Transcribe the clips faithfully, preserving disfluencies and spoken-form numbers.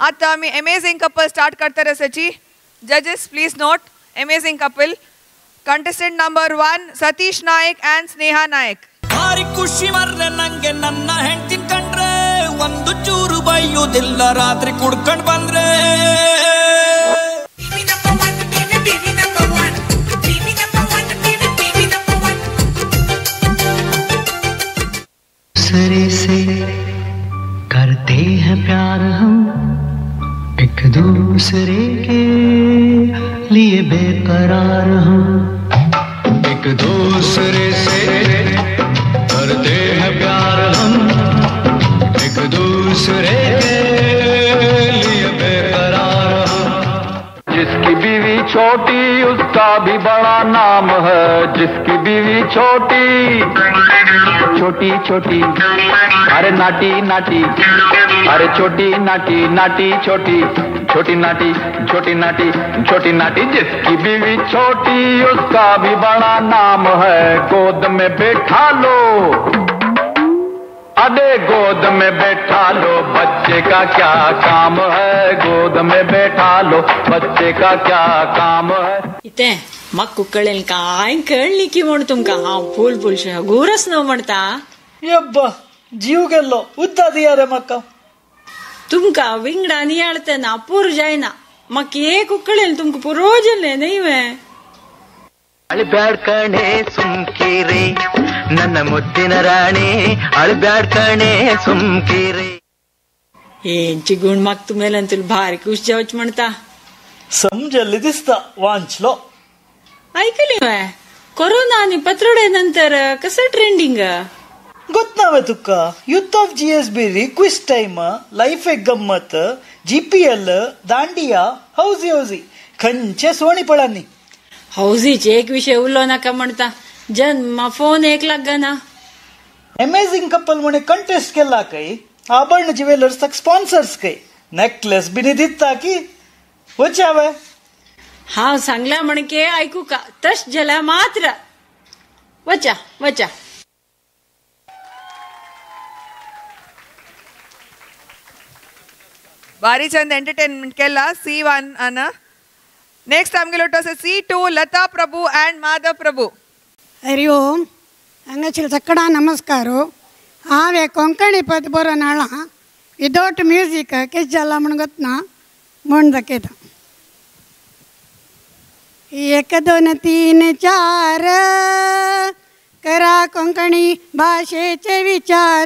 आता आम्ही amazing couple start करता सची. जजेस please note amazing couple. Contestant number one Satish Nayak and Sneha Nayak. भारी खुशी मर्रे ನಂಗೆ ನನ್ನ ಹೆಂಡತಿನ ಕಂಡ್ರೆ ಒಂದು ಚೂರು ಬೈಯೋದಿಲ್ಲ ರಾತ್ರಿ ಕುಡ್ಕೊಂಡು ಬಂದ್ರೆ. दूसरे से करते हैं प्यार हम एक दूसरे के लिए बेकरार हम एक दूसरे से करते हैं प्यार हम एक दूसरे के लिए बेकरार हम. जिसकी बीवी छोटी उसका भी बड़ा नाम है. जिसकी बीवी छोटी छोटी छोटी अरे नाटी नाटी अरे छोटी नाटी नाटी छोटी छोटी नाटी छोटी नाटी छोटी नाटी. जिसकी बीवी छोटी उसका भी बड़ा नाम है. गोद में बैठा लो अरे गोद में बैठा लो बच्चे का क्या काम है. गोद में बैठा लो बच्चे का क्या काम है. इथे मक्कू कळेल काय कळली की म्हण तुमका हा फुल फुल गोरस न म्हणता. यब्बा जीव गेल्लो उद्दा दिया रे मक्का. तुमका विंगडा नियाळतना पूर जायना मग एक कळेल तुमका पुरोजन नाही वे. ಅಳ್ಬ್ಯಾಡ್ ಕಣೆ ಸುಮ್ಕಿರಿ ನನ್ನ ಮುದ್ದಿನ ರಾಣಿ ಅಳ್ಬ್ಯಾಡ್ ಕಣೆ ಸುಮ್ಕಿರಿ. हेंची गुण मागतो मेलन तुला भारी खुश जावच म्हणता. समजल्ली दिसता वांचलो. ऐकली वे कोरोना आणि पत्रोडे नंतर कसं ट्रेंडिंग ಗೊತ್ತನಾವೆ ತುಕ್ಕ. Youth of G S B ರಿ ಕ್ವಿಸ್ ಟೈಮ್ ಲೈಫ್ ಎಗ್ ಗಮ್ಮತ್ G P L dandiya housie housie खंचे सोणी पळानी. हौजीचे एक विषय उरलो नाका म्हणता. जन्म फोन एक लागना. अमेझिंग कपल म्हणे कंटेस्ट केला काही आभरण ज्वेलर्स स्पॉन्सर्स काही नेकलेस बिनी दिता की वचावे. हा सांगला म्हणके ऐकू का तश जला मात्र वचा वचा. भारी चंद एंटरटेनमेंट केला सी वन अन. नेक्स्ट आमगे लोटो C two Lata Prabhu and Madhav Prabhu. Hari Om हंगचिल सक्कडा नमस्कारो. हांवे कोंकणी पद बरोवन हाडला विदाउट म्युजीक केश जाला म्हण गोतना म्हण दाखयता. एक दोन तीन चार करा कोंकणी भाषेचे विचार.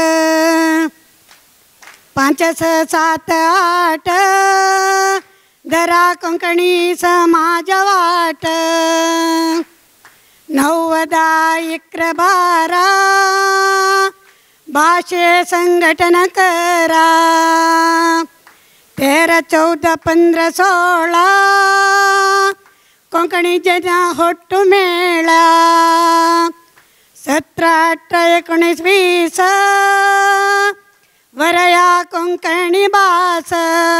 पाच स सात आठ धरा कोंकणी समाज वाट. नव्वदा इक्र बारा भाषे संघटन करा. तेरा चौदा पंधरा सोळा कोंकणी जना होट्टू मेळा. सतरा अठरा एकोणीस वीस वरया कोंकणी भास.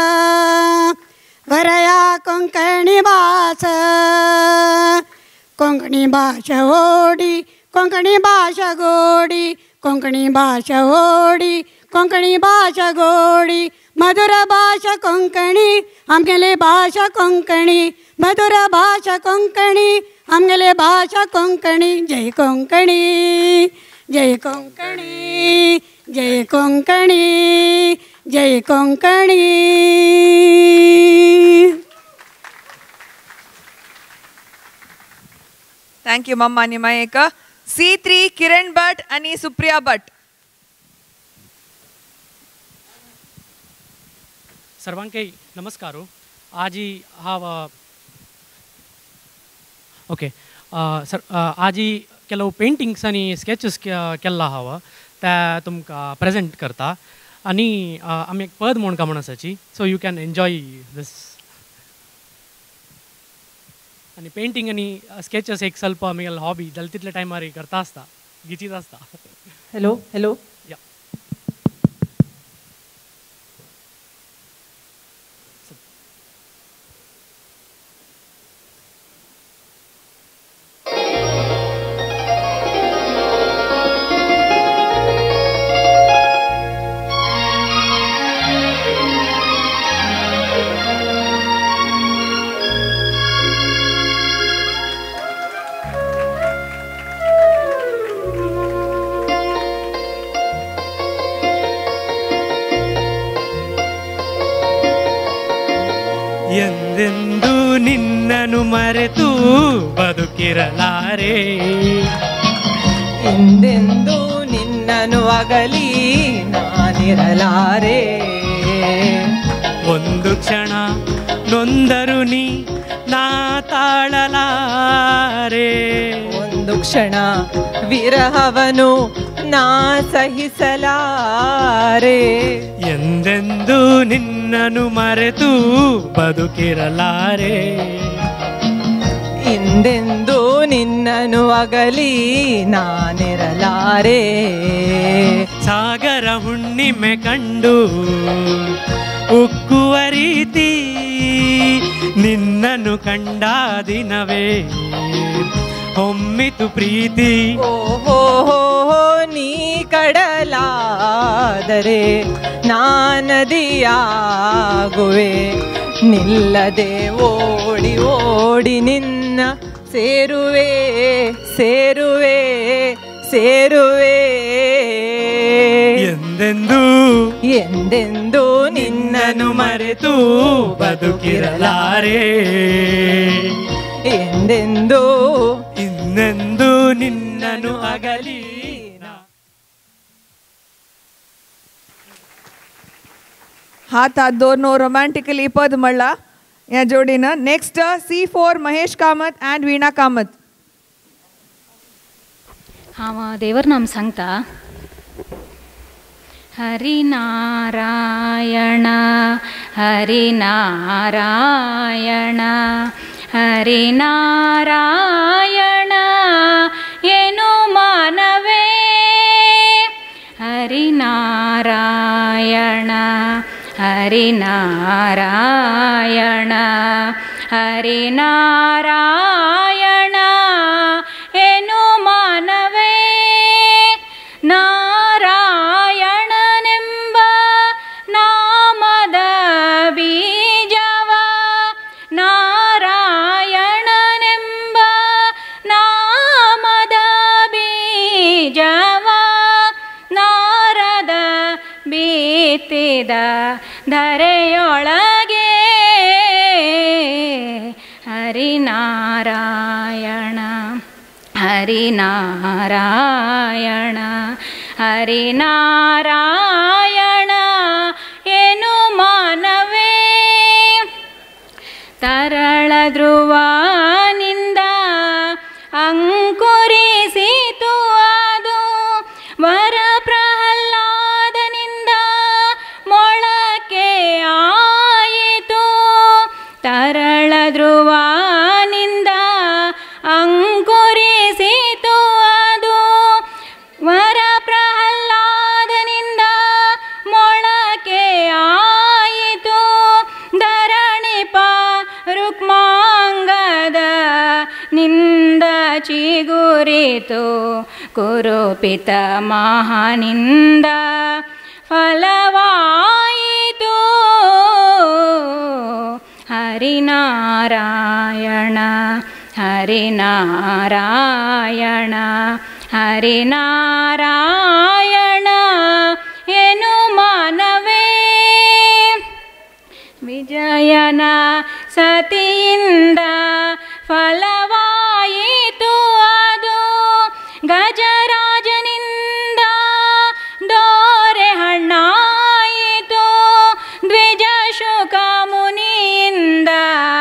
वरया कोंकणी भास. कोंकणी भाषा ओडी कोंकणी भाषा गोडी. कोंकणी भाषा ओडी कोंकणी भाषा गोडी. मधुर भाषा कोंकणी आमगेले भाषा कोंकणी. मधुर भाषा कोंकणी आमगेले भाषा कोंकणी. जय कोंकणी जय कोंकणी जय कोंकणी जय कोंकणी. थँक यू मम्मा निमा एक. सी थ्री किरण भट आणि सुप्रिया भट. सर्वांके नमस्कारो. आज हा ओके सर आज ಕೆಲವು पेंटिंग्स आणि स्केचेस केल्ला हवा त्या तुमकां प्रेजेंट करता. आणि आमी एक पद म्हणून म्हणून आसाची so you can enjoy this. आणि पेंटिंग आणि स्केचेस एक ಸ್ವಲ್ಪ आमगेलो हॉबी जाल्यार तितल्या टायमार करता आसता गिचीत आसता. हॅलो हॅलो या ಎಂದೆಂದು ನಿನ್ನನ್ನು ಮರೆತು ಬದುಕಿರಲಾರೆ ಎಂದೆಂದು ನಿನ್ನನ್ನು ಅಗಲಿ ನಾನಿರಲಾರೆ ಒಂದು ಕ್ಷಣ ನೊಂದರು ನೀ ನಾ ತಾಳಲಾರೆ ಒಂದು ಕ್ಷಣ ವಿರಹವನು ನಾ ಸಹಿಸಲಾರೆ ಎಂದೆಂದು ನಿನ್ನನ್ನು ಮರೆತು ಬದುಕಿರಲಾರೆ ಎಂದೆಂದು ನಿನ್ನನ್ನು ಅಗಲಿ ನಾನಿರಲಾರೆ ಸಾಗರ ಹುಣ್ಣಿಮೆ ಕಂಡು ಉಕ್ಕುವ ರೀತಿ ನಿನ್ನನ್ನು ಕಂಡ ದಿನವೇ ಹೊಮ್ಮಿತು ಪ್ರೀತಿ ಓಹೋ ನೀ ಕಡಲಾದರೆ ನಾ ನದಿಯಾಗುವೆ ನಿಲ್ಲದೆ ಓಡಿ ಓಡಿ ನಿನ್ನ ಸೇರುವೆ ಸೇರುವೆ ಸೇರುವೆ ಎಂದೆಂದು ಎಂದೆಂದು ನಿನ್ನನ್ನು ಮರೆತು ಬದುಕಿರಲಾರೆ ಎಂದೆಂದು ಇನ್ನೆಂದು ನಿನ್ನನ್ನು ಅಗಲಿ हाथ हाथ दोनों रोमांटिकली पद मळ्ळा या जोडीनं. Next C four Mahesh Kamath and Veena Kamath. हांव देवर नाम सांगता. हरिनारायण हरिनारायण हरिनारायण ಏನು ಮಾನವೇ ಹರಿನಾರಾಯಣ ಹರಿನಾರಾಯಣ ಹರಿನಾರಾಯಣ ಏನು ಮಾನವೇ ನಾರಾಯಣನೆಂಬ ನಾಮದ ಬೀಜವ ನಾರಾಯಣನೆಂಬ ನಾಮದ ಬೀಜವ ನಾರದ ಬೀತಿದ ಧರೆಯೊಳಗೆ ಹರಿನಾರಾಯಣ ಹರಿನಾರಾಯಣ ಹರಿನಾರಾಯಣ ಏನು ಮಾನವೇ ತರಳ ಧ್ರುವನಿಂದ ಅಂಕುರಿಸಿತು ಅದು ವರ ಪ್ರಹ್ಲಾದನಿಂದ ಮೊಳಕೆ ಆಯಿತು ತರಳ ಧ್ರುವನಿಂದ ಅಂಕುರಿಸಿತು ಅದು ವರ ಪ್ರಹ್ಲಾದನಿಂದ ಮೊಳಕೆ ಆಯಿತು ಧರಣಿಪ ರುಕ್ಮಾಂಗದ ನಿಂದ ಚಿಗುರಿತು ಕುರುಪಿತ ಮಹಾನಿಂದ ಫಲವಾಯಿತು ಹರಿನಾರಾಯಣ ಹರಿನಾರಾಯಣ ಹರಿನಾರಾಯಣ ಏನು ಮಾನವೇ ವಿಜಯನ ಸತಿಯಿಂದ ಫಲವಾಯಿತು ಅದು ಗಜರಾಜನಿಂದ ದೋರೆ ಹಣ್ಣಾಯಿತು ದ್ವಿಜ ಶುಕ ಮುನಿಯಿಂದ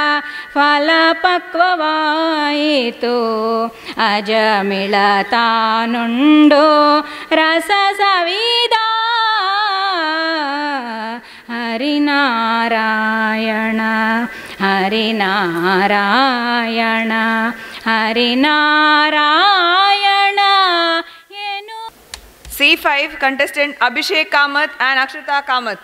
ಫಲಪಕ್ವವಾಯಿತು ಅಜಮಿಳ ತಾನುಂಡು ರಸ ಸವಿದ ಹರಿನಾರಾಯಣ ಹರಿನಾರಾಯಣ ಹರಿನಾರಾಯಣ ಏನು. C five contestant Abhishek Kamath and Akshita Kamath.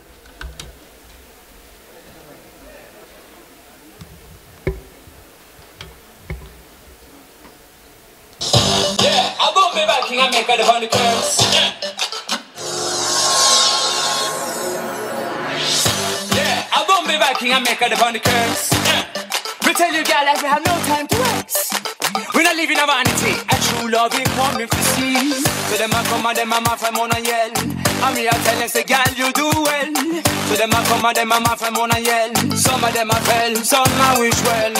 Yeah, I bought me back and I make her the honey curls. Yeah, I bought me back and I make her the honey curls. We tell you, girl, like we have no time to waste. We're not living a vanity, a true love we coming to see. So them a come and them a ma from on and yell. And me a tell you, say, girl, you do well. So them a come and them a man from one and yell. Some of them a fell, some a wish well.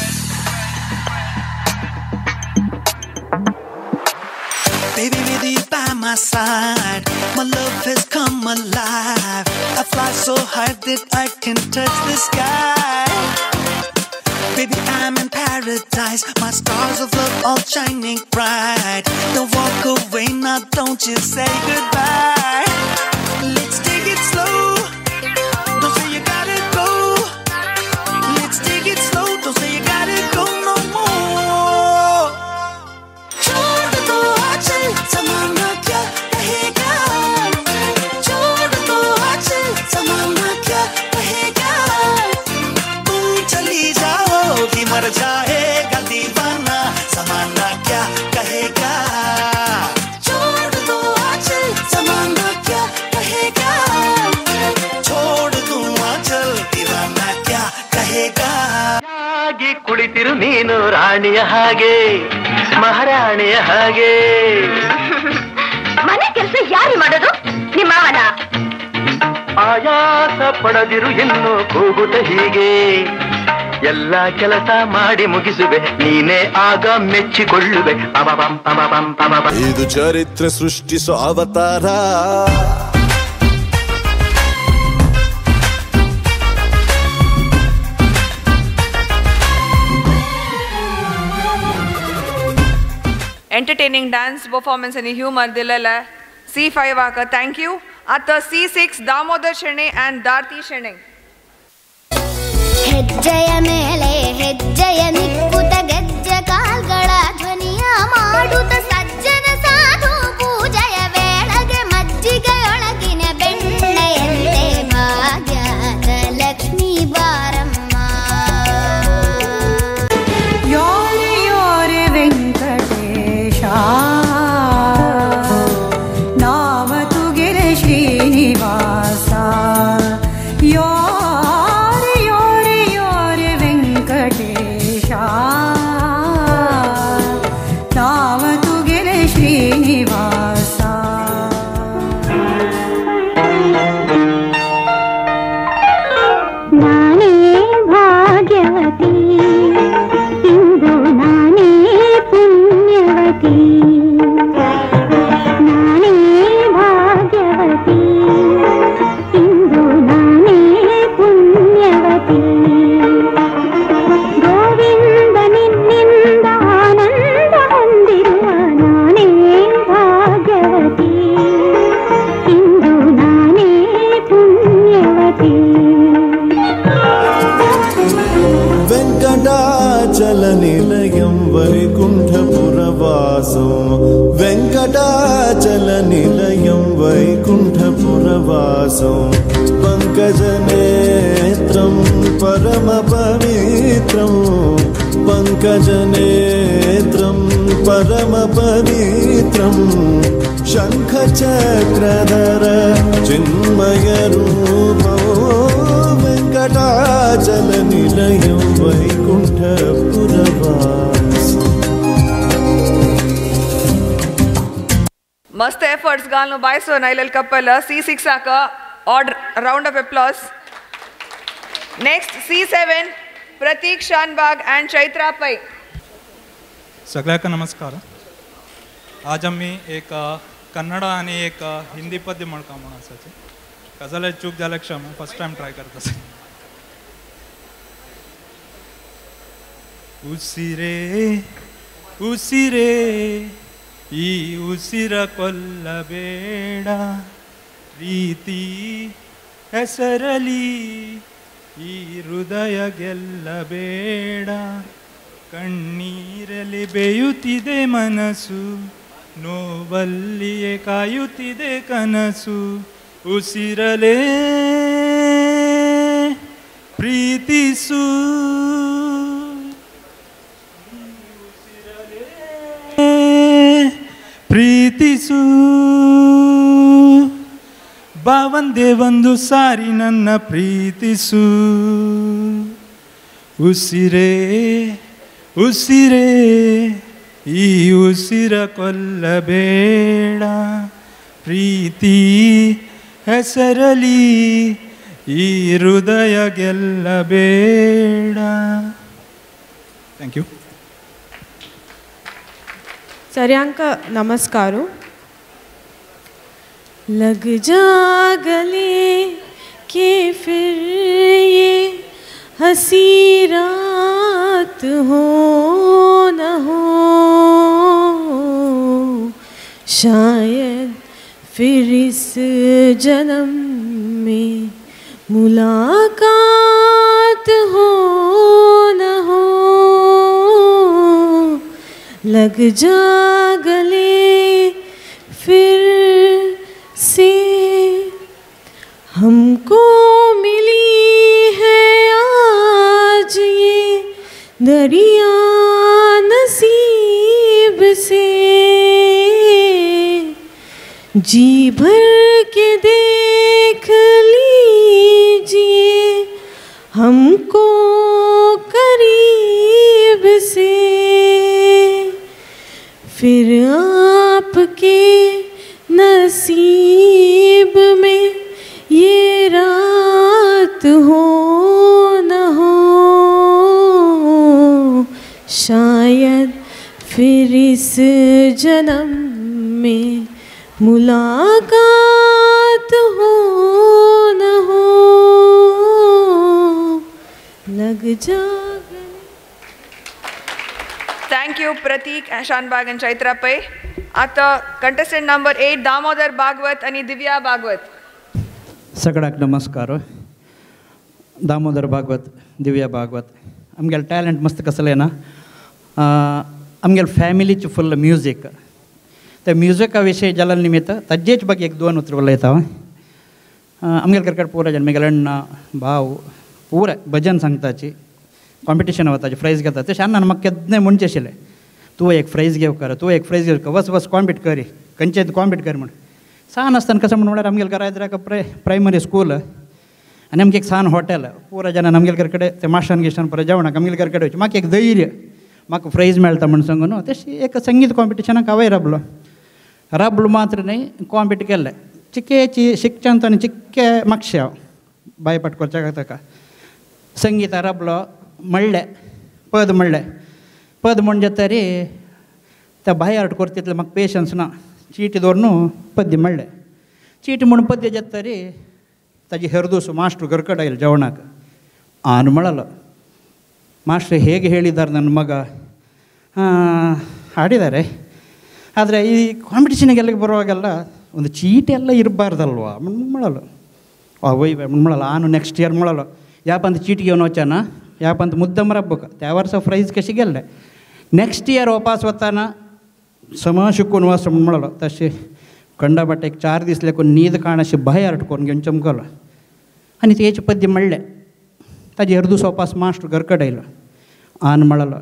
Baby, with you by my side, my love has come alive. I fly so high that I can touch the sky. Baby, I'm in paradise. My stars of love all shining bright. Don't walk away now, don't you say goodbye. Let's take it slow. Don't say you gotta go. Let's take it slow. Don't say you gotta go no more. छोड़ दो आंचल, ज़माना क्या कहेगा. छोड़ दो आंचल, ज़माना क्या कहेगा. तुम चली जाओगी मर जाएगा दीवाना. ज़माना क्या कहेगा. छोड़ दो आंचल, ज़माना क्या कहेगा. छोड़ दूँ आंचल, दीवाना क्या कहेगा. ಆಗಿ ಕುಳಿತಿರು ನೀನು ರಾಣಿಯ ಹಾಗೆ ಮಹಾರಾಣಿಯ ಹಾಗೆ. ಮನೆ ಕೆಲಸ ಯಾರು ಮಾಡೋದು? ನಿಮ್ಮ ಮಾವನ. ಆಯಾಸ ಪಡದಿರು ಎನ್ನು ಕೂಗುತ್ತ ಹೀಗೆ ಎಲ್ಲ ಕೆಲಸ ಮಾಡಿ ಮುಗಿಸುವೆ ನೀನೇ ಆಗ ಮೆಚ್ಚಿಕೊಳ್ಳುವೆ. ಅಬಬಂ ಅಬಬಂ ಅಬಬಂ. ಇದು ಚರಿತ್ರೆ ಸೃಷ್ಟಿಸೋ ಅವತಾರ. Entertaining dance performance and humor dilala C five aka thank you at the C six Damodar Shene and Darti Shene. ಹೆಜ್ಜೆಯ ಮೇಲೆ ಹೆಜ್ಜೆಯ ನಿಕ್ಕುತ ಗೆಜ್ಜೆ ಕಾಲ್ಗಳ ಧ್ವನಿಯ ಮಾಡುತ್ತ ಸಜ್ಜನ ಸಾಧು ಪೂಜೆಯ ವೇಳೆಗೆ ಮಜ್ಜಿಗೆಯೊಳಗಿನ ಬೆಣ್ಣೆಯಂತೆ ಭಾಗ್ಯದ ಲಕ್ಷ್ಮೀ ಬಾರಮ್ಮ. ಯೋರೆ ಯೋರೆ ವೆಂಕಟೇಶ ನಾಮ ತುಗಿರೆ ಶ್ರೀನಿವಾಸ. ಯೋರೆ ಯೋರೆ ಯೋರೆ ವೆಂಕಟೇಶ ನಾಮ ತುಗಿರೆ ಶ್ರೀನಿವಾಸ. ನಾನೇ ಭಾಗ್ಯವತಿ ಇಂದು ನಾನೇ ಪುಣ್ಯವತಿ. ನಾನೇ ಭಾಗ್ಯವತಿ ಇಂದು ನಾನೇ ಪುಣ್ಯವತಿ. ಗೋವಿಂದ ನಿನ್ನಿಂದ ಆನಂದ ಹೊಂದಿರುವ ನಾನೇ ಭಾಗ್ಯವತಿ ಇಂದು ನಾನೇ ಪುಣ್ಯವತಿ. వెంకటాచల నిలయం వైకుంఠపురవాసం. వెంకటాచల నిలయం వైకుంఠపురవాసం. పంకజనేత్రం పరమ పవిత్రం. పంకజనేత్రం పరమ పవిత్రం. శంఖచక్రధర చిన్మయ రూపో వెంకటాచల నిలయం వైకుంఠపురవాసం. Mast efforts galnu baiso nailal kappala C six aka odd round of applause. Next C seven Pratik Shanbag and Chaitra Pai. सगळ्यांना नमस्कार. आज आम्ही एक कन्नड आणि एक हिंदी पद्य म्हणका म्हणून असायचे. गजाला चूक झाल्या क्षमा. फर्स्ट टाइम ट्राय करत असे. ಉಸಿರೇ ಉಸಿರೇ ಈ ಉಸಿರ ಕೊಲ್ಲಬೇಡ. ಪ್ರೀತಿ ಹೆಸರಲಿ ಈ ಹೃದಯ ಗೆಲ್ಲಬೇಡ. ಕಣ್ಣೀರಲಿ ಬೇಯುತ್ತಿದೆ ಮನಸ್ಸು. ನೋವಲ್ಲಿಯೇ ಕಾಯುತ್ತಿದೆ ಕನಸು. ಉಸಿರಲೇ ಪ್ರೀತಿಸು. ಪ್ರೀತಿಸು ಬಾ ಒಂದೇ ಒಂದು ಸಾರಿ ನನ್ನ ಪ್ರೀತಿಸು. ಉಸಿರೇ ಉಸಿರೇ ಈ ಉಸಿರ ಕೊಲ್ಲಬೇಡ. ಪ್ರೀತಿ ಹೆಸರಲಿ ಈ ಹೃದಯ ಗೆಲ್ಲಬೇಡ. Thank you. सर्यांक नमस्कारो. लग जा गले के फिर ये हंसी रात हो न हो, शायद फिर इस जन्म में मुलाकात हो न हो. लग जा गले फिर से, हमको मिली है आज ये दरिया नसीब से. जी भर के देख लीजिए हमको करीब से, फिर आपके नसीब में ये रात हो न हो, शायद फिर इस जन्म में मुलाकात हो न हो. लग जा. Thank you, Pratik, Shanbag and Chaitra Pai. आता contestant number eight, Damodar Bhagwat and Divya Bhagwat. सगळ्यांक नमस्कार. दामोदर भागवत, दिव्या भागवत. आमगेल टॅलंट मस्त कसलें ना, आमगेल फॅमिलीचे फुल्ल म्युझिक. त्या म्युझिका विशयी जाल्या निमित्त ताजेच ಬಗ್ಗೆ एक दोन उतर उलयता. आमगेल करकट पुरा जन मेगेल अण्ण भाव पुरा भजन सांगताची कॉम्पिटिशन वताची प्राइज घेता. तशें अण्णान म्हाका केन्ना म्हणचें आशिल्लें तूं एक प्राइज घेव कर, तूं एक प्राइज घेव कर, वच वच कॉम्पीट करी, खंयचें कॉम्पीट कर म्हण. सान आसतना कशें म्हण म्हळ्यार आमगेल घरा येद्राक प्राय प्रायमरी स्कूल आनी आमगे एक सान हॉटेल. पुरा जाणां आमगेल घर कडेन ते माश्टान गिश्टान परत जेवणाक आमगेल घर कडेन वयचें. म्हाका एक धैर्य, म्हाका प्राइज मेळटा म्हण सांगून तशी एक संगीत कॉम्पिटिशनाक हांवें राबलो. राबलो मात्र न्ही, कॉम्पीट केल्लें. चिक्केची शिकच्यान ताणें चिक्के म्हापशें हांव बायपाट करच्या ताका संगीता राबलो. म्हणलें पद म्हणलें पद म्हणजे तरी त्या बाय आर्ट करता तितलें म्हाका पेशन्स ना. चीटी दवरून पद्य म्हणलें. चीटी म्हणून पद्य जेत तरी ताजी ಹೆರದೂಸು ಮಾಸ್ಟ್ರು ಗರ್ಕಡ ಇಲ್ಲಿ ಜವಣಾಕ ಆನು ಮಾಡಲ್ಲ. ಮಾಸ್ಟ್ರು ಹೇಗೆ ಹೇಳಿದ್ದಾರೆ ನನ್ನ ಮಗ ಹಾಡಿದ್ದಾರೆ. ಆದರೆ ಈ ಕಾಂಪಿಟೇಷನ್ಗೆಲ್ಲ ಬರುವಾಗೆಲ್ಲ ಒಂದು ಚೀಟಿ ಎಲ್ಲ ಇರಬಾರ್ದಲ್ವ, ಮಾಡಲ್ಲ ಒಯ್ ಮಾಡಲ್ಲ. ಆನು ನೆಕ್ಸ್ಟ್ ಇಯರ್ ಮಾಡಲ್ಲ. ಯಾಪಂತ ಚೀಟಿಗೆ ಅವನು ವಚನ ಯಾಪಂತ ಮುದ್ದಮ್ಮರ ಹಬ್ಬಕ್ಕೆ त्या वर्ष प्राइज कशी गेल्ले. नेक्स्ट इयर वापस वताना सम शिकून वच म्हणलो. तशें कंडा बट एक चार दीस लेकून न्हीद काण अशें भंय हटकून घेवन चमकलो. आनी तेचे पद्य म्हणलें. ताजे हरदूस वापस मास्टर घर कಡೆ ಇಲ್ಲ. ಆನ್ ಮಾಡಲ್ಲ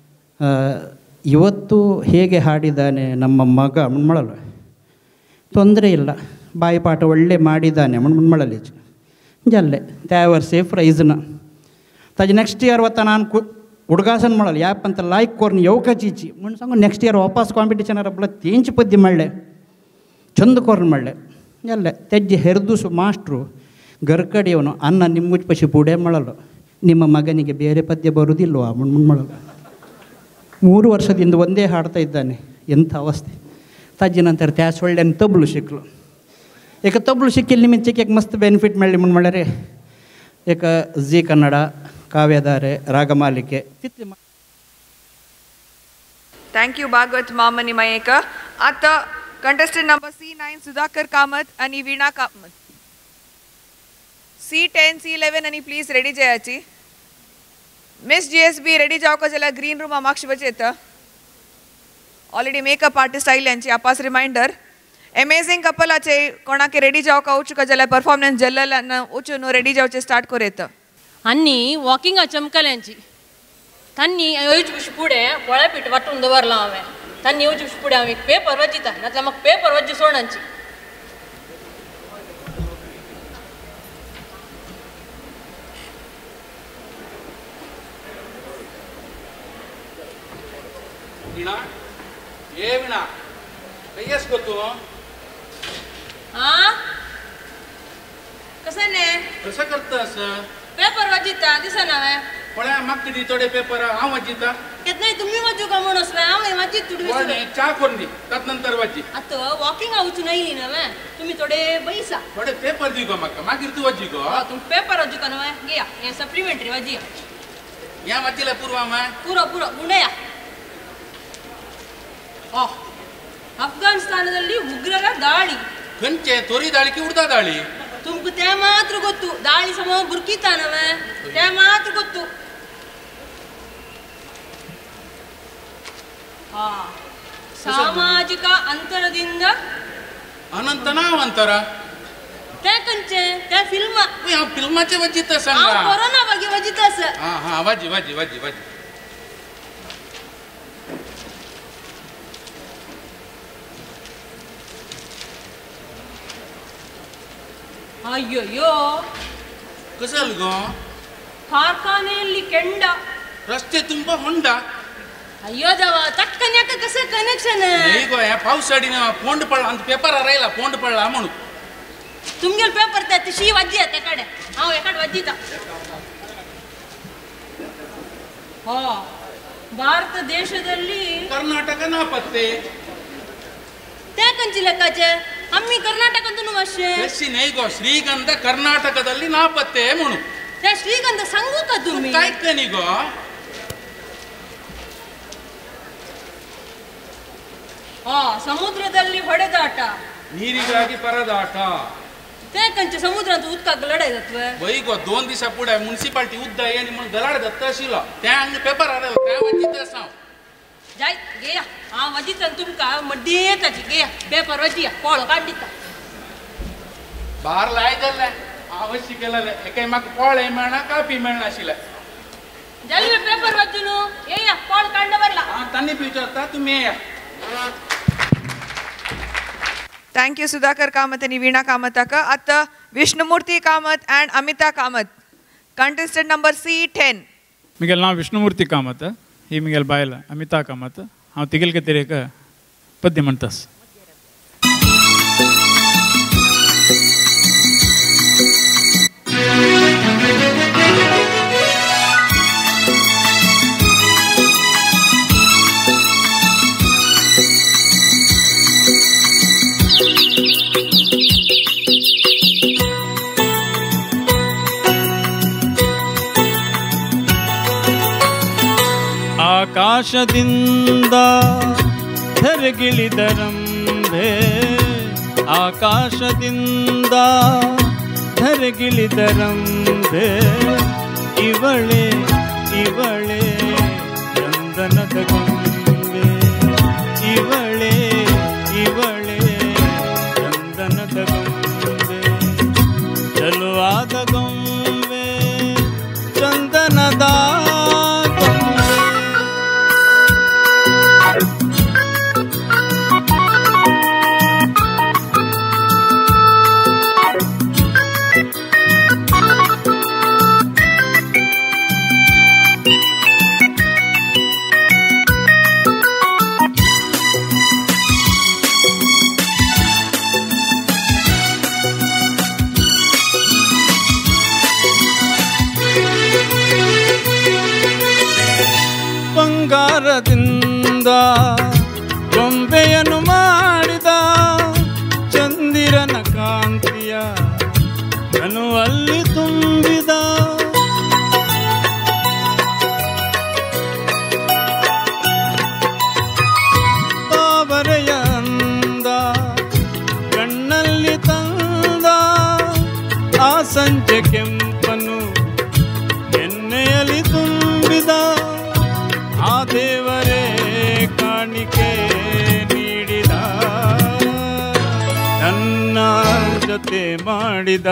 ಇವತ್ತು ಹೇಗೆ ಹಾಡಿದ್ದಾನೆ ನಮ್ಮ ಮಗ ಮಾಡಲ್ಲ, ತೊಂದರೆ ಇಲ್ಲ, ಬಾಯಿಪಾಠ ಒಳ್ಳೆ ಮಾಡಿದ್ದಾನೆ ಮಾಡಲ್ಲ. ಜಲ್ಲೆ त्या वर्षे ಪ್ರೈಜ್ನ ताजे नेक्स्ट इयर वता ನಾನು ಕು ಹುಡುಗಾಸನ ಮಾಡಲ್ಲ. ಯಾಪಂತ लायक कोरून येवकाची म्हण सांगून नेक्स्ट इयर वापस कॉम्पिटिशनार आपलं तेंचे पद्य म्हणलें, चंद कोरून म्हणलें. जाल्लें तेजे ಹೆರದೂಸು ಮಾಸ್ಟ್ರು घर कಡೆ ಇವನು ಅನ್ನ ನಿಮ್ಮುಚ್ಚ ಪಶಿ ಬುಡೆ ಮಾಡಲ್ಲ, ನಿಮ್ಮ ಮಗನಿಗೆ ಬೇರೆ ಪದ್ಯ ಬರುವುದಿಲ್ವಾ ಮುಣ್ಮುಣ್ ಮಾಡಲ್ಲ. ಮೂರು ವರ್ಷದಿಂದ ಒಂದೇ ಹಾಡ್ತಾ ಇದ್ದಾನೆ. ಎಂಥ ಅವಸ್ಥೆ. ताजे नंतर त्या सोडल्यान तबलू शिकलो. एक तबलू शिकिल्ले निमित्त एक मस्त बेनिफिट मेळ्ळी म्हण म्हळ्यार एक झी कन्नड, काव्यधारे, रागमालिके तितले. थँक यू भागवत मामनी मयेक. आता contestant number C nine Sudhakar Kamath आणि Veena Kamath. C ten C eleven आणि प्लीज रेडी जायाची. मिस जीएसबी रेडी जावका जाल्यार ग्रीन रूम मागची बचयत. ऑलरेडी मेकअप आर्टिस्ट आयल्यांची आपास रिमाइंडर. अमेझिंग कपलाचे कोणाके रेडी जावका वचूका जाल्यार परफॉर्मन्स जल्लेल्यान वचून रेडी जावचे स्टार्ट करेत. अन्नी वॉकिंग चमकल्यांची तांनी येवचे फुडें पोळ्या पीठ वांटून दवरलां हांवें. तांनी येवचे फुडें हांव एक पेपर वाचिता, नाजाल्यार म्हाका पेपर वाची सोडनांची. ವೀಣಾ, ಏ ವೀಣಾ, ಕೈಯಸ್ಕೊತ್ತು हा कसं ने कसं करतास पेपर वाजिता दिसना वे पळ्या मागची दी थोडे पेपर हांव वाजिता केत नाही तुम्ही वाजू का म्हणूस वे हांव वाजित तुडी पण चा कोण दी त्यात नंतर वाजी आता वॉकिंग आउच नाही ना वे तुम्ही थोडे बैसा थोडे पेपर दी गो म्हाका मागीर तू वाजी गो तुम पेपर वाजू का वे घे हे सप्लिमेंटरी वाजी या वाजीला पूर्वा मा पूरा पूरा ಗುಣೆಯ ಅಫ್ಘಾನಿಸ್ತಾನದಲ್ಲಿ ಉಗ್ರರ ದಾಳಿ ಕಂಚೆ ತೊರಿ ದಾಳಿಗೆ ಉಡ್ದ ದಾಳಿ ತುಮಕು ತೇ ಮಾತ್ರ ಗೊತ್ತು ದಾಳಿ ಸಮ ಬುರ್ಕಿತಾನವ ತೇ ಮಾತ್ರ ಗೊತ್ತು ಹಾ ಸಾಮಾಜಿಕ ಅಂತರದಿಂದ ಅನಂತ ನಾವು ಅಂತರ ತೇ ಕಂಚೆ ತೇ ಫಿಲ್ಮ ಯಾವ ಫಿಲ್ಮಾचे वजित सांगा कोरोना ಬಗ್ಗೆ वजितस हा हा वाजी वाजी वाजी वाजी ಅಯ್ಯಯ್ಯೋ कसं गो ಕಾರ್ಖಾನೆಯಲ್ಲಿ ಕೆಂಡ रस्ते ತುಂಬ ಹೊಂಡ ಅಯ್ಯೋ ದೇವ ತಕ್ಕನ್ಯಾಕ ಕಸ ಕನೆಕ್ಷನ್ ಈಗ ಯಾ ಪಾವಸಾಡಿನ ಪೋಂಡ್ ಪಳ್ಳ ಅಂತ ಪೇಪರ್ ಅರೈಲ್ಲ ಪೋಂಡ್ ಪಳ್ಳ ಅಮಣು ತುಂಗೆಲ್ ಪೇಪರ್ ತತ್ತಿ ಶೀ ವಜ್ಜಿ ಅತ್ತ ಕಡೆ ಅವ ಎಕಡೆ ವಜ್ಜಿತ ಹಾ ಭಾರತ ದೇಶದಲ್ಲಿ ಕರ್ನಾಟಕ ನಾಪತ್ತೆ ತೇಕಂಚಿ ಲೆಕ್ಕಾಚೆ ಅಮ್ಮಿ ಕರ್ನಾಟಕ ಅಂತೂ ಅಷ್ಟೇ ಎಸ್ಸಿ ನೈಗೋ ಶ್ರೀಗಂಧ ಕರ್ನಾಟಕದಲ್ಲಿ ನಾಪತ್ತೆ ಮುಣು ತೇ ಶ್ರೀಗಂಧ ಸಂಗೂಕ ತುಮ್ಮಿ ಕಾಯ್ಕನಿಗೋ ಹಾ ಸಮುದ್ರದಲ್ಲಿ ಹೊಡೆದಾಟ ನೀರಿಗಾಗಿ ಪರದಾಟ ತೇಕಂಚೆ ಸಮುದ್ರ ಅಂತ ಉತ್ಕಾಗ ಲಡೈದತ್ವ ಬೈಗೋ दोन दिवसा पुढे म्युनिसिपालिटी उद्दा ಏನಿ mun ಗಲಾಡ ದತ್ತಶೀಲ त्या अंग पेपर आरल त्या वजित साव जाय गेया आ वजित तुमका मड्डी ताची गेया पेपर वजिया कोळ कांडिता बाहेर लायदल आवश्यक केलं एकाय माक कोळ मेळना कापी मेळना आशिला जल्दी पेपर वजुनु येया कोळ कांड बरला हा तन्नी विचारता तुम्ही या ಥ್ಯಾಂಕ್ ಯು ಸುಧಾಕರ್ ಕಾಮತ್ आणि वीणा कामतक आता Vishnumurthy Kamat and Amita Kamat contestant number C ten Miguel नाव विष्णुमूर्ती कामत ही मिगेल बायल अमिता कामत हांव तिगेल के तेरेक पद्य म्हणटास ಆಕಾಶದಿಂದ ಧರೆಗಿಳಿದರಂಬೆ ಆಕಾಶದಿಂದ ಧರೆಗಿಳಿದರಂಬೆ ಇವಳೆ ಇವಳೆ ಚಂದನದ ಗೊಂಬೆ ಇವಳೆ ಇವಳೆ ಚಂದನದ ಗೊಂಬೆ ಚಲುವಾದ ಗೊಂಬೆ ಚಂದನದ ಬಂಗಾರದಿಂದ ಗೊಂಬೆಯನ್ನು ಮಾಡಿದ ಚಂದಿರನ ಕಾಂತಿಯ ಕನುವಲ್ಲಿ ತುಂಬಿದ ತಾವರೆಯ ಅಂದ ಕಣ್ಣಲ್ಲಿ ತಂದ ಆ ಸಂಜೆ ಕೆಂಪನು ಎಣ್ಣೆಯಲ್ಲಿ ತುಂಬಿದ ಆ ದೇವರೇ ಕಾಣಿಕೆ ನೀಡಿದ ನನ್ನ ಜೊತೆ ಮಾಡಿದ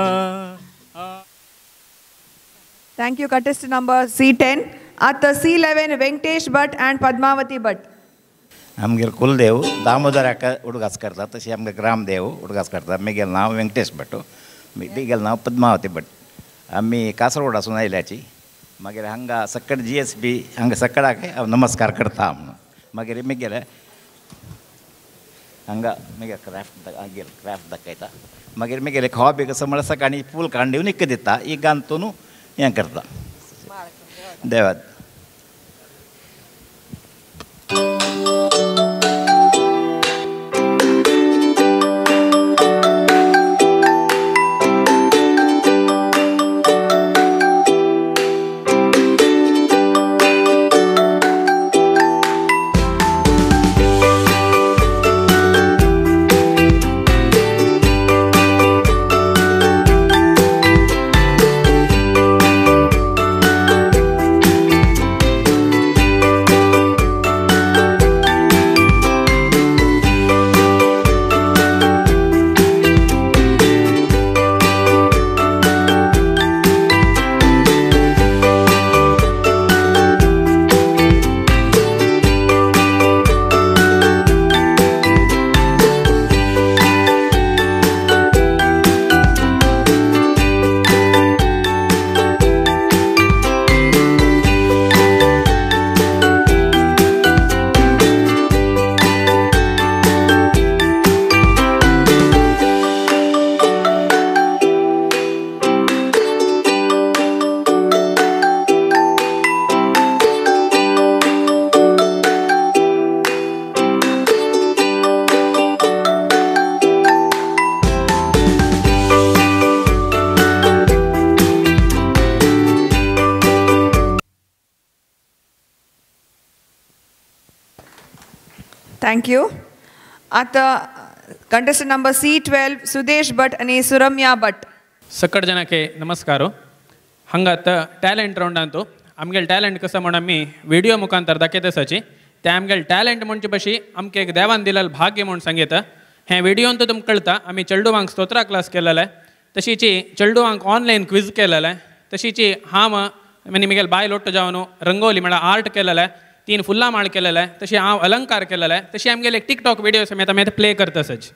thank you contestant number C ten आता C eleven Venkatesh Bhat and Padmavati Bhat आमगेर कुलदेव दामोदर हाका उडगास करता तशें आमगे ग्रामदेव उडगास करता म्हगेलें नांव वेंकटेश भट तिगेलें नांव पद्मावती भट आमी कासरगोडासून आयल्याची मागीर हांगा सक्कड जी एस बी हांगा सक्कडाक नमस्कार करता म्हणून मागीर म्हगेले हांगा मागीर क्राफ्ट आगेल क्राफ्ट दाखयता मागीर मागीर एक हॉबी कसो म्हळ्यार सकाळी फूल कांडी निक्क दिता ही गांतून हें करता देवाद थँक यू. आता contestant number C twelve Sudesh Bhat आणि सुरम्या भट. सकट ಜನಕ್ಕೆ ನಮಸ್ಕಾರ. ಹಂಗತ್ತ ಟ್ಯಾಲೆಂಟ್ ರೌಂಡ್ ಅಂತೂ आमगेल टॅलेंट कसं म्हणून आम्ही व्हिडिओ मुखांतर दाखयत आसाची ते आमगेल टॅलेंट म्हणजे बशी आमके एक देवान दिलेलं भाग्य म्हणून सांगितलं. हे व्हिडिओन तर तुमकां कळता आम्ही चेडूवांक स्तोत्रा क्लास केलेला आहे तशीची चेडूवांक ऑनलाईन क्विज केलेला आहे तशीची हांव म्हणजे मिगेल बाय लोट्ट जावन रंगोली म्हळ्यार आर्ट केलेला आहे तीन फुल्लां माळ केलेला आहे तशी हांव अलंकार केलेला आहे तशी आमगेले एक टिकटॉक व्हिडिओ समेत आमी प्ले करता आसाची.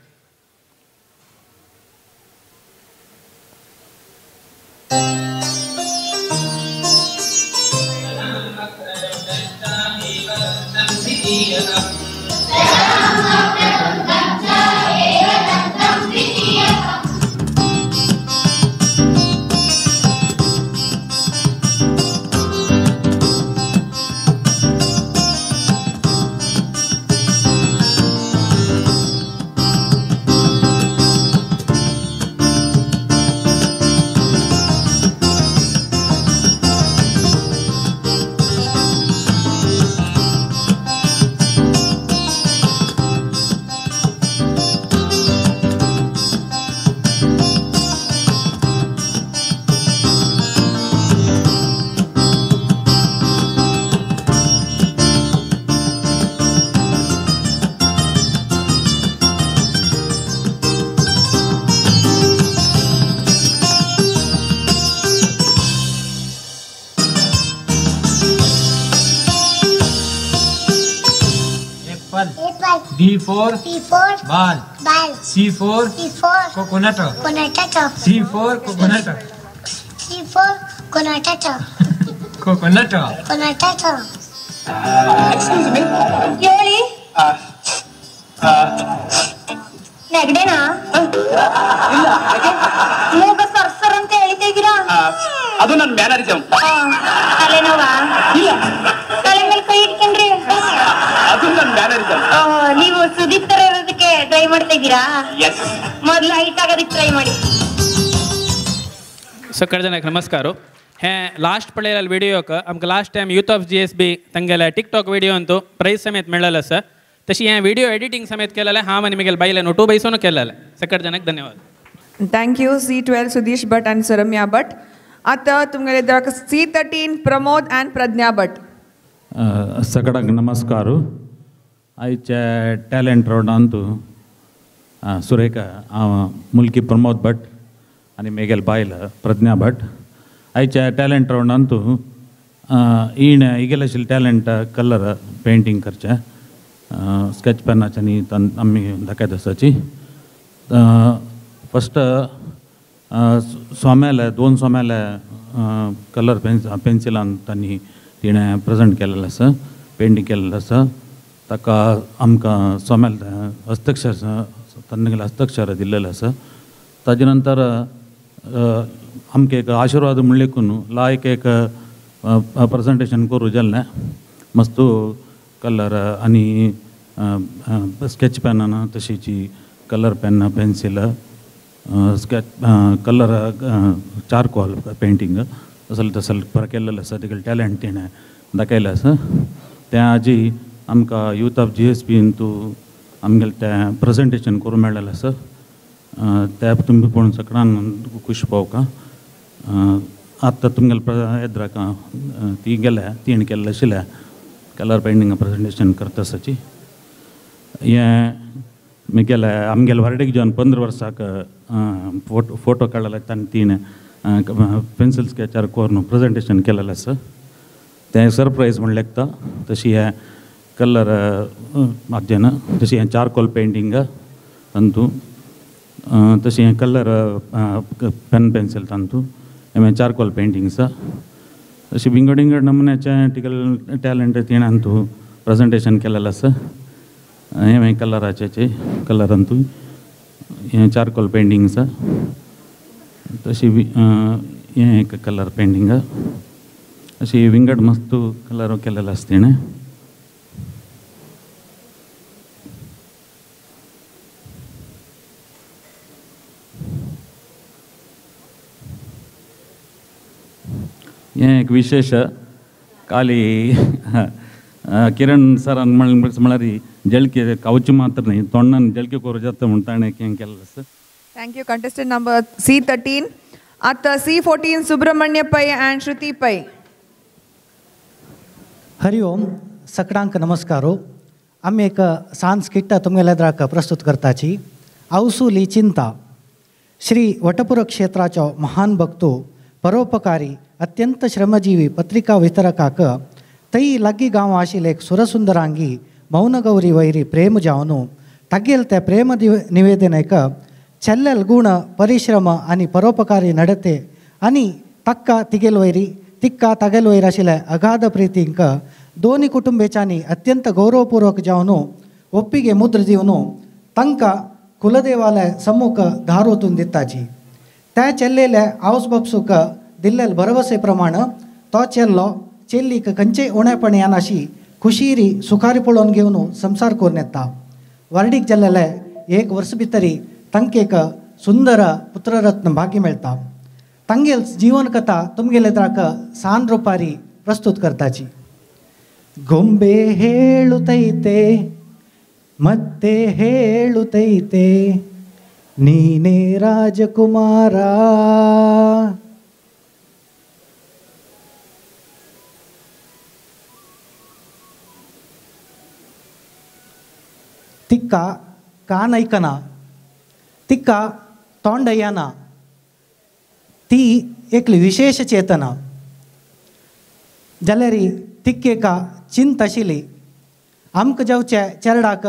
D for D for ball. ball. C for C for coconut. coconut. C for coconut. C for coconut. Coconut. coconut. Excuse me. ಹೇಳಿ ನೆಗಡೆನಾ ಇಲ್ಲ ಮೂಗ ಸರ್ಸರ್ ಅಂತ ಹೇಳ್ತಿದ್ದೀರಾ ಅದು ನನ್ನ ಮ್ಯಾನರಿಸಮ್. ತಲೆನೋವಾ ಇಲ್ಲ ತಲೆ ಮೇಲೆ ಕೈ ಇಟ್ಕೊಂಡ್ರಿ ಅದು ನನ್ನ ಮ್ಯಾನರಿಸಮ್. ನೀವು ಸುದೀಪ್ ತರ ಇರೋದಕ್ಕೆ ಟ್ರೈ ಮಾಡ್ತಾ ಇದ್ದೀರಾ ಎಸ್ ಮೊದಲು ಹೈಟ್ ಆಗೋದಕ್ಕೆ ಟ್ರೈ ಮಾಡಿ. सकट जनक नमस्कार. हे लास्ट पळयलेले व्हिडिओक आमकां last time youth of G S B तांगेले टिकटॉक व्हिडिओ अंतू प्राइज समेत मेळ्ळेलो आसा तशी हे व्हिडिओ एडिटींग समेत केलेले हांव आनी म्हगेले बायलेन ओटू बैसून केलेले. सकट जनक धन्यवाद. Thank you C twelve Sudesh Bhat आणि सुरम्या भट. आता तुमगेले C thirteen Pramod and Pragya Bhat. सगळ्यांक नमस्कार. आयच्या टॅलेंट रावंड अंतू सुरेखा हांव मुलकी प्रमोद भट आनी मेगेल बायल प्रज्ञा भट. आयच्या टॅलेंट रावंड अंतू ईण इगेल आशिल्ले टॅलेंट कलर पेंटींग करचे स्केच पेनाचे न्ही आमी दाखयत आसाची. फस्ट सोम्याले दोन सोम्याले कलर पेन्स पेन्सिलान तांणी तिणें प्रेजेंट केलेलें आसा पेंटींग केलेलें आसा. ताका आमकां सोमेल हस्ताक्षर तन्नेगेले हस्ताक्षर दिल्लेले आसा. ताजे नंतर आमकां एक आशिर्वाद म्हणलेकून लायक एक प्रेजेंटेशन करूं जाल्लें. मस्तू कलर आनी स्केच पेनां तशीची colour pen pencil sketch colour charcoal painting असले तसले बरें केल्लेलें आसा. तेगेलें टॅलंट तेणें दाखयलें आसा. त्या हाजी आमकां यूथ ऑफ जी एस पीन तूं आमगेलें तें प्रेजेंटेशन करूं मेळ्ळेलें आसा. त्या तुमी पळोवन सगळ्यान खूश पावका. आतां तुमगेले येद्राका ती गेल्या तीण केल्लें आशिल्लें कलर पेंटिंगा प्रेजेंटेशन करता आसाची. हें मुगेले आमगेले वार्डेक जावन पंदरा वर्साक फोटो फोटो काडलेले ताणें तीन पेन्सिल स्केचार कोरून प्रेजेंटेशन केलेलें आसा. तें सरप्रायज म्हण लेखता. तशी हें कलर म्हाजेन तशी हें चारकोल पेंटींग तांतू तशी हें कलर पेन पेन्सिल तांतू हें चारकोल पेंटींग आसा. अशी विंगड विंगड नमुन्याचें तिगेलें टॅलंट तिणें तूं प्रेजेंटेशन केलेलें आसा. हें कलराचे कलरांतू हें चारकोल पेंटींग आसा. तशी हें एक कलर पेंटींग अशी विंगड मस्त कलर केलेलो आसा तिणें. हें एक विशेष खाली ಕಿರಣ್ ಸರ್ म्हळ्यार जळके कावचे मात्र न्ही तोंडान जळके करूं जाता म्हूण ताणें हें केल्लें आसा. Thank you. Contestant number C thirteen. At the C fourteen, Subramanya Pai and Shruti Pai. Hari ओम सगळ्यांक नमस्कारो. आमी एक सांस्कृत तुमगेल्या एद्राक प्रस्तुत करताची अवसुली चिंता. श्री वटपुर क्षेत्राचो महान भक्तो परोपकारी अत्यंत श्रमजीवी पत्रिका वितरकाक तई लग्गी गांव आशिल्ले एक सुरसुंदरांगी मौनगौरी वैरी प्रेम जावन तगेल ते प्रेम निवेदनेक ಚೆಲ್ಲೆಲ್ ಗುಣ ಪರಿಶ್ರಮ आणि ಪರೋಪಕಾರಿ ನಡತೆ आणि ತಕ್ಕ ತಿಗೆಲ್ ವೈರಿ ತಿಕ್ಕ ತಗೆಲ್ ವೈರ್ आशिल्ले अगाध प्रितींक दोनी कुटुंबेच्यांनी अत्यंत गौरवपूर्वक जावन ಒಪ್ಪಿಗೆ मुद्र दिवन तांकां कुलदेवालय सम्मुख धार ओतून दिताची. त्या ಚೆಲ್ಲೆಲೆ हावस बापसूक दिल्लेल भरवसे प्रमाण तो ಚೆल्लो ಚೆಲ್ಲಿक खंयचेय उणेपण येनाशी खुशीरी सुखारी पळोवन घेवन संसार करून येता. वर्डीक जाल्लेले एक वर्स भितरी तांकां एक सुंदर पुत्ररत्न भाग्य मेळटा. तांगेल जीवन कथा तुमगेले एद्राक सान रुपारी प्रस्तुत करताची. ಗೊಂಬೆ ಹೇಳುತ್ತೈತೆ ಮತ್ತೆ ಹೇಳುತ್ತೈತೆ ನೀನೇ ರಾಜಕುಮಾರ तिक्क कान ऐकना तिक्क तोंड येना ती एकली विशेष चेतना जाल्यार तिक्केक चिंत आशिल्ली आमकां जावचे चेरडाक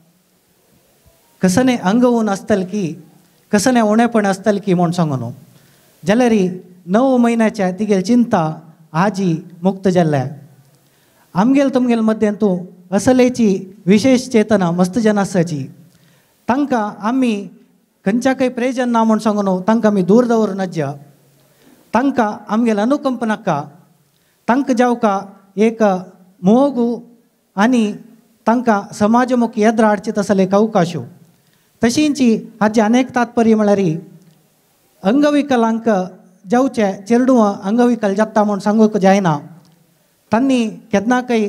कसने अंगवून आसतले की कसने उणेपण आसतले की म्हूण सांगून जाल्यार णव म्हयन्याच्या तिगेल चिंता आजी मुक्त जाल्ल्या. आमगेल तुमगेल मध्यें तूं असलेची विशेष चेतना मस्त जन आसाची तांकां आमी खंयच्याकय प्रेजन ना म्हूण सांगून तांकां आमी दूर दवरूं नज्य. तांकां आमगेल अनुकंप नाका. तांकां जावका एक मोगू आनी तांकां समाजमुखी येद्र हाडचेत आसले एक अवकाशो. तशींची हाचे अनेक तात्पर्य म्हळ्यार अंगविकलांक जावचे चेडूं अंगविकल जाता म्हूण सांगूंक जायना. तांणी केन्नाकय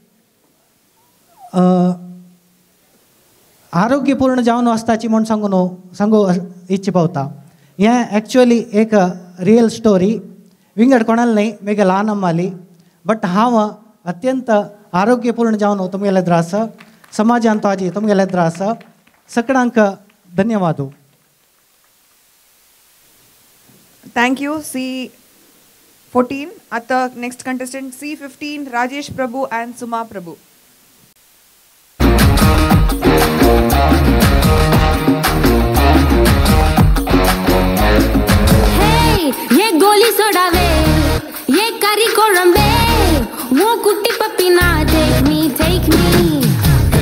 आरोग्यपूर्ण जावन वचपाची म्हूण सांगून सांगू इच्छा पावता. हें एक्चुअली एक रियल स्टोरी विंगड कोणाल न्ही मेगे ल्हान अम्माली बट हांव अत्यंत आरोग्यपूर्ण जावन तुमगेले एद्र आसा समाजांत हाजी तुमगेले एद्र आसा. सगळ्यांक धन्यवाद. Thank you. C fourteen. At the next contestant C fifteen, Rajesh Prabhu and Suma Prabhu. Hey, ये गोली सोडावे ये करी कोळंबे वो कुट्टी पप्पी ना take me take me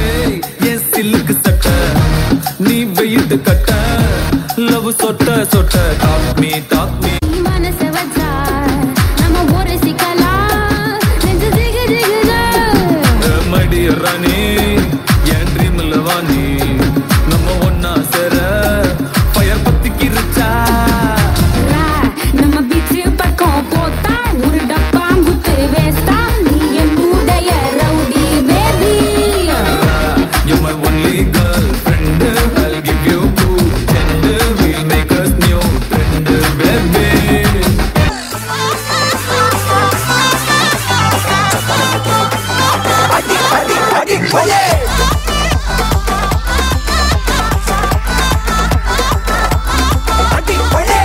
இழுத்து கட்ட லவ் சொட்ட சொட்ட டாக் மீ டாக் மீ மனசு வச்சா நம்ம ஒரு சிக்கலாம் நெஞ்சு ஜிகு ஜிகுதா மடி ராணி என் ட்ரீம்ல வாணி நம்ம ஒன்னா சேர ஃபயர் பத்திக்கு ரிச்சா நம்ம பீச் பக்கம் போத்தா ஒரு டப்பா முத்து வேஸ்டா நீ என் உடைய rowdy baby You're my only girlfriend. I'll give you two tender. We'll make us new friend, baby. Adi, adi, adi, wale. Adi, wale.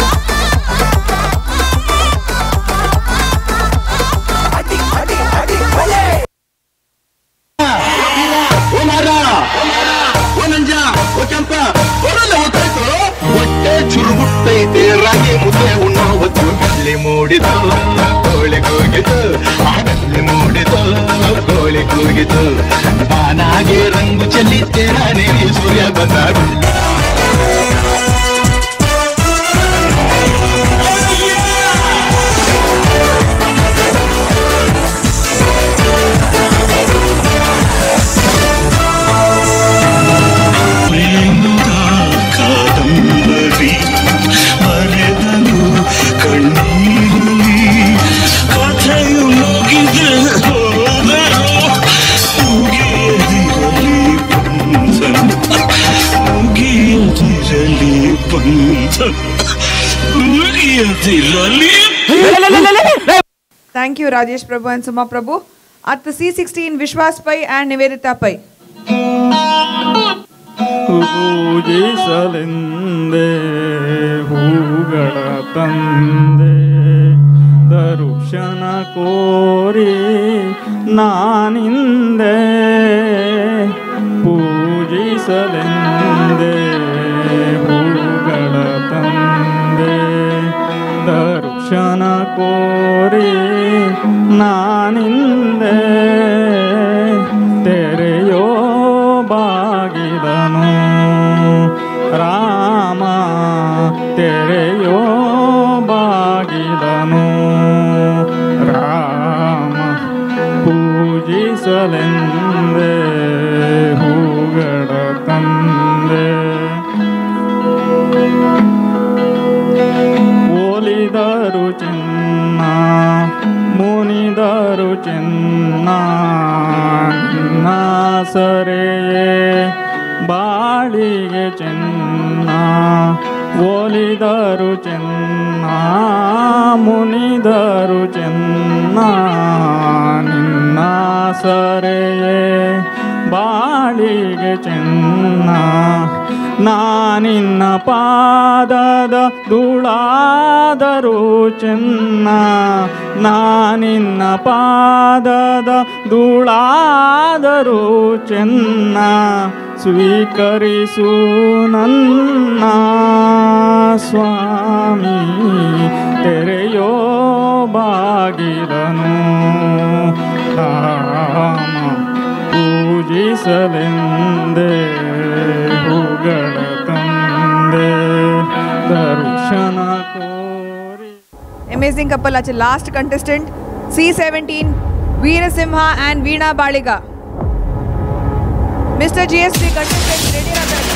Adi, adi, adi, wale. ಚುರುಗುಟ್ಟೈತೆ ರಾಗಿ ಮುದ್ದೆ ಉಣ್ಣೋವತ್ತು ಅಲ್ಲಿ ಮೂಡಿತು ಕೋಳಿ ಕೂಗಿತು ಅಲ್ಲಿ ಮೂಡಿತು ಕೋಳಿ ಕೂಗಿತು ನಾನಾಗೆ ರಂಗು ಚೆಲ್ಲಿದ್ದೇರ ನೀರಿ ಸೂರ್ಯ ಬಂದಾಡು Thank you, Rajesh Prabhu and Suma Prabhu. At the C sixteen, Vishwas Pai and Nivedita Pai. ಪೂಜಿಸಲೆಂದೆ ಹೂಗಳ ತಂದೆ ದರುಶನ ಕೋರಿ ನಾನಿಂದೆ ಪೂಜಿಸಲೆಂದೆ ಹೂಗಳ ತಂದೆ ದರುಶನ ಕೋರಿ ನಾನಿಂದೆ ತೆರೆಯೋ ಬಾಗಿದನು ರಾಮ ತೆರೆಯೋ ಬಾಗಿದನು ರಾಮ ಪೂಜಿಸಲೆಂದೆ ಹೂಗಳ ತಂದೆ ಒಲಿದರು ಚಿನ್ನ ಮುನಿದರು ಚಿನ್ನ ಸರೆಯೇ ಬಾಳಿಗೆ ಚೆನ್ನ ಒಲಿದರು ಚೆನ್ನ ಮುನಿದರು ಚೆನ್ನ ನಿನ್ನ ಸರೆಯೇ ಬಾಳಿಗೆ ಚೆನ್ನ ನಾನಿನ್ನ ಪಾದದ ಧೂಳಾದರೂ ಚೆನ್ನ ನಾನಿನ್ನ ಪಾದದ ಧೂಳಾದರೂ ಚೆನ್ನ ಸ್ವೀಕರಿಸು ನನ್ನ ಸ್ವಾಮಿ ತೆರೆಯೋ ಬಾಗಿಲನು ರಾಮ ಪೂಜಿಸಲೆಂದೆ ಹೂಗಳ ತಂದೆ ದರ್ಶನ ಕೋರಿ. Amazing couple at the last contestant, C seventeen, Veerasimha and Veena Baliga. Mister G S P contestant ready रहा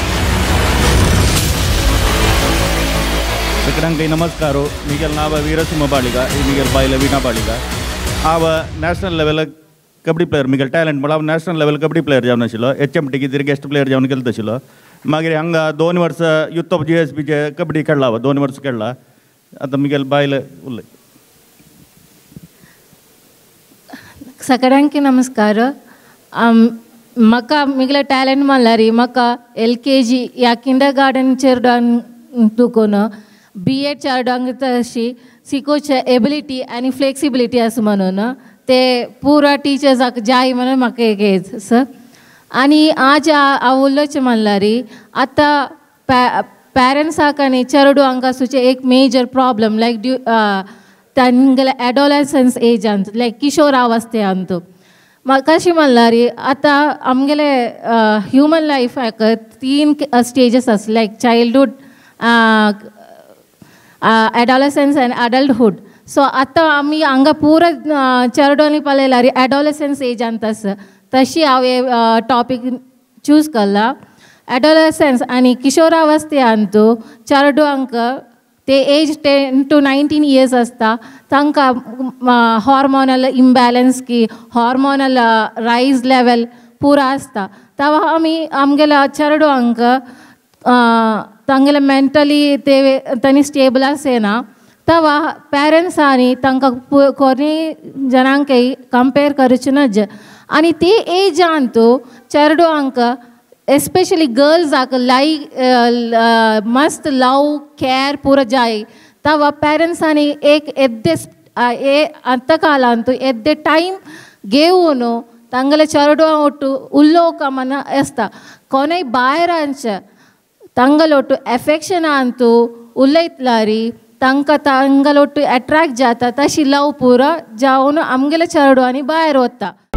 सगळ्यांक नमस्कार. मिगेल नाव वीरसिंह बाळिगा, मिगेल बायल वीणा बाळिगा. हांव नॅशनल लेवलाक कबड्डी प्लेयर मिगेल टॅलंट म्हणून हांव नॅशनल लेवल कबड्डी प्लेयर जावन आशिल्लो. एच एम टी कितें गेस्ट प्लेयर जावन गेलो तशिल्लो. मागीर हांगा दोन वर्सां युथ ऑफ जी एस पीचे कबड्डी खेळ्ळा हांव, दोन वर्सां खेळ्ळा. आतां मिगेल बायल उलय. सगळ्यांक नमस्कार. म्हाका मिगले टॅलंट म्हणल्यार म्हाका एल के जी या किंडर गार्डन चेरडान तुकोन बी एड चेरडांक तशी शिकोवचे एबिलिटी आनी फ्लेक्सिबिलिटी आसा म्हणून ते पुरा टिचर्साक जाय म्हणून म्हाका एक हें सर. आनी आज हांव उलोवचें म्हणल्यार आतां पॅ पॅरंट्साक आनी चेडवांक आसूचे एक मेजर प्रॉब्लम लायक तांगेले एडोलसन्स एजांत लायक किशोरावस्थेंत कशी म्हणल्यार आतां आमगेले ह्युमन लायफाक तीन स्टेजीस आसा like childhood adolescence and adulthood. So आतां आमी हांगा पुरो चेडवांनी पळयल्यार एडोलसन्स एजांत आसा तशी हांवें टॉपीक चूज केला. एडोलसन्स आनी किशोरावस्थेंतू चेडवांक ते age ten to nineteen years आसता तांकां हॉर्मोनल इम्बॅलन्स की हॉर्मोनल रायज लेवल पुरो आसता. तवा आमी आमगेल्या चेडवांक तांगेले मेंटली ते तांणी स्टेबल आसना तवा पेरंट्सांनी तांकां कोणी जनांकय कंपेर करचें नज. आनी ते एजांतू चेडवांक एस्पेशली गर्ल्साक लायक मस्त लव केअर पुरो जाय. तवा पेरंट्सांनी एक एद्दे अंत कालांतू एद्दे टायम घेवन तांगेले चेडवां ಒಟ್ಟು ಉಲ್ಲೋಕಮನ ಆಸ್ತಾ. ಕೊನೆ ಬಾಯರಾಂಚ ತಂಗಲೊಟ್ಟು ಎಫೆಕ್ಷನ್ ಅಂತೂ ಉಲ್ಲೈತ್ಲಾರಿ तांकां तांगलोट अट्रॅक्ट जाता तशी लव पुरो जावन आमगेले चेडवांनी भायर वता.